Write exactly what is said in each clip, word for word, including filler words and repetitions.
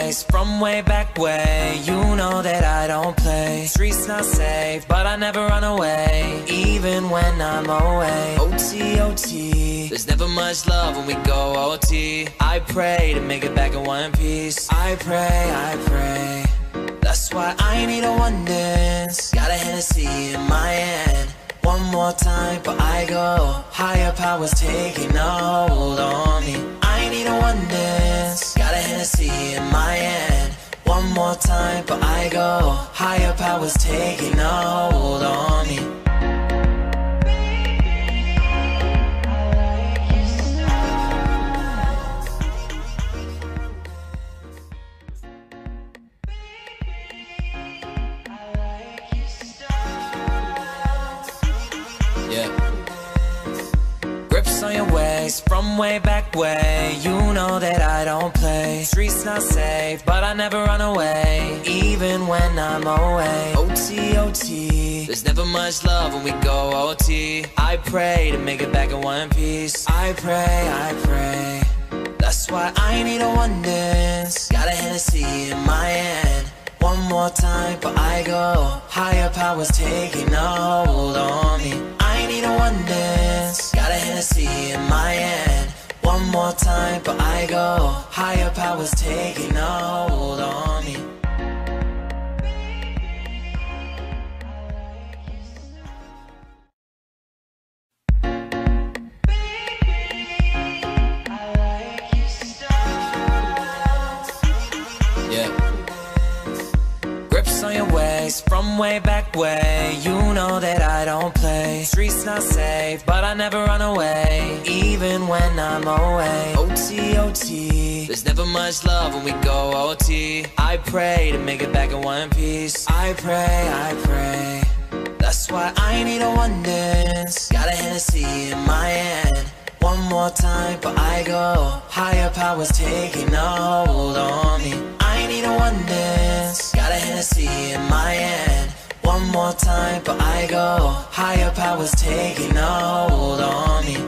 ways from way back way. You know that I don't play. Streets not safe, but I never run away, even when I'm away. O T, O T, there's never much love when we go O T. I pray to make it back in one piece. I pray, I pray. That's why I need a one dance. Got a Hennessy in my hand. One more time, but I go. Higher powers taking a hold on me. I need a one dance. Got a Hennessy in my hand. One more time, but I go. Higher powers taking a hold on me. On your ways from way back way. You know that I don't play. Streets not safe, but I never run away, even when I'm away. O T, O T, there's never much love when we go O T. I pray to make it back in one piece. I pray, I pray. That's why I need a one dance. Got a Hennessy in my hand. One more time, but I go. Higher powers taking a hold on me. I need a one dance. Got a Hennessy in my hand. One more time, but I go. Higher powers taking a hold on me. On your ways from way back way. You know that I don't play. Streets not safe, but I never run away, even when I'm away. O T, O T, there's never much love when we go O T. I pray to make it back in one piece. I pray, I pray. That's why I need a one dance. Got a Hennessy in my hand. One more time, but I go. Higher powers taking a hold on me. I need a one dance. Got a Hennessy in my hand. One more time, but I go. Higher powers taking a hold on me.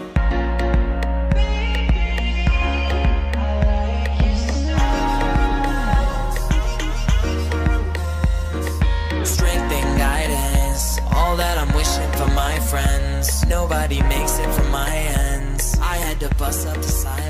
Strength and guidance, all that I'm wishing for my friends. Nobody makes it from my ends. I had to bust up the side.